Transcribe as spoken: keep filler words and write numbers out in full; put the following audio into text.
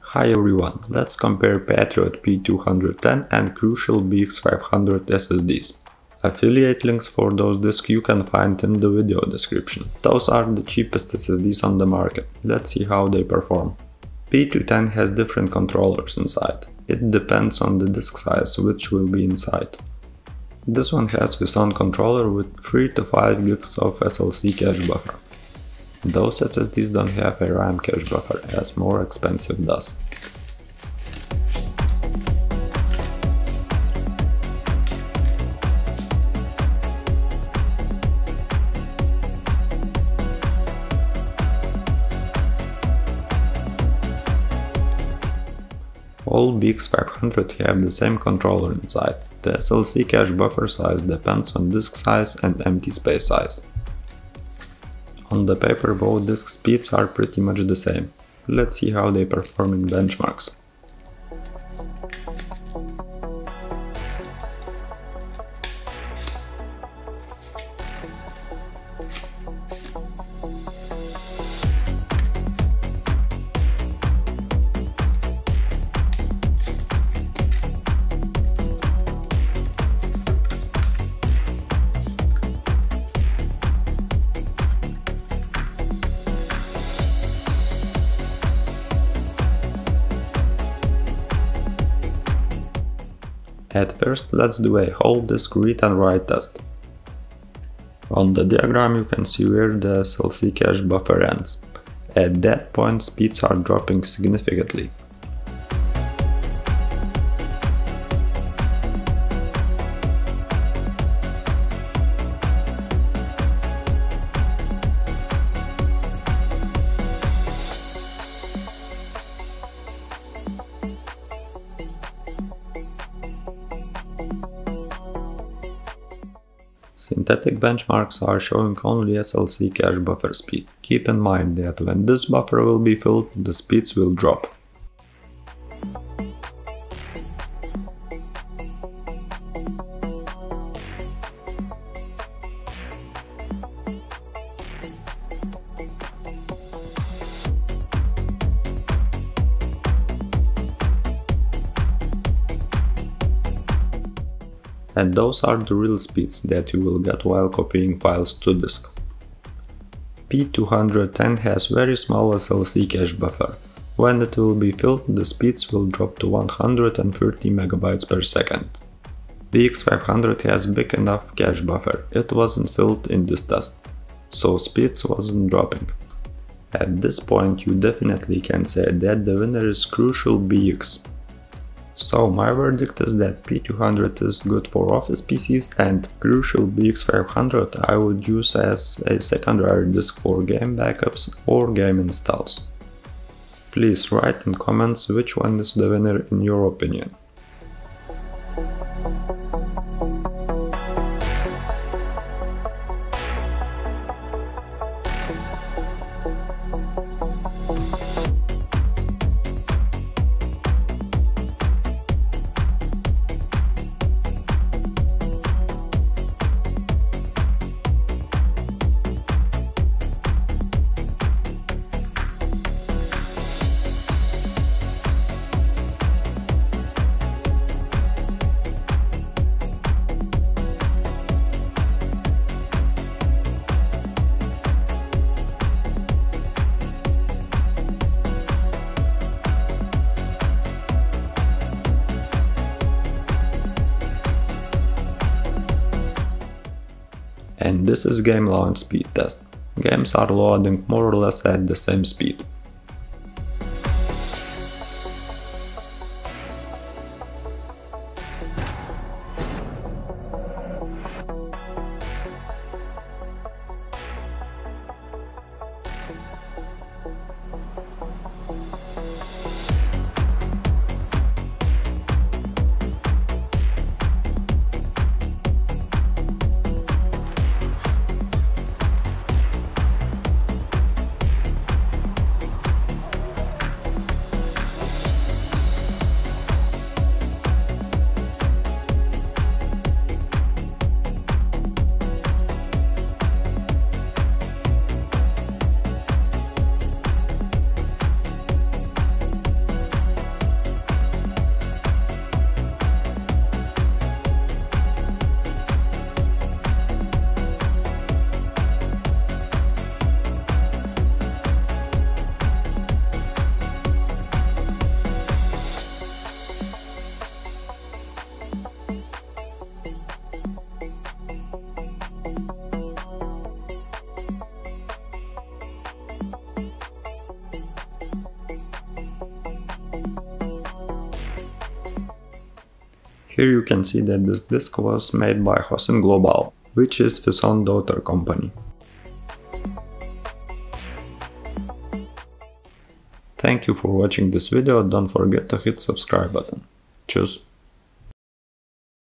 Hi everyone, let's compare Patriot P two ten and Crucial B X five hundred S S Ds. Affiliate links for those disks you can find in the video description. Those are the cheapest S S Ds on the market. Let's see how they perform. P two ten has different controllers inside. It depends on the disk size which will be inside. This one has Wison controller with three to five gigs of S L C cache buffer. Those S S Ds don't have a RAM cache buffer, as more expensive does. All B X five hundred have the same controller inside. The S L C cache buffer size depends on disk size and empty space size. On the paper, both disk speeds are pretty much the same. Let's see how they perform in benchmarks. At first, let's do a whole disk read and write test. On the diagram you can see where the S L C cache buffer ends. At that point, speeds are dropping significantly. Synthetic benchmarks are showing only S L C cache buffer speed. Keep in mind that when this buffer will be filled, the speeds will drop. And those are the real speeds that you will get while copying files to disk. P two ten has very small S L C cache buffer. When it will be filled, the speeds will drop to one hundred thirty megabytes per second. B X five hundred has big enough cache buffer. It wasn't filled in this test, so speeds wasn't dropping. At this point you definitely can say that the winner is Crucial B X. So my verdict is that P two hundred is good for office P Cs and Crucial B X five hundred I would use as a secondary disk for game backups or game installs. Please write in comments which one is the winner in your opinion. And this is game launch speed test. Games are loading more or less at the same speed. Here you can see that this disk was made by Hosin Global, which is his own daughter company. Thank you for watching this video, don't forget to hit subscribe button. Tschüss!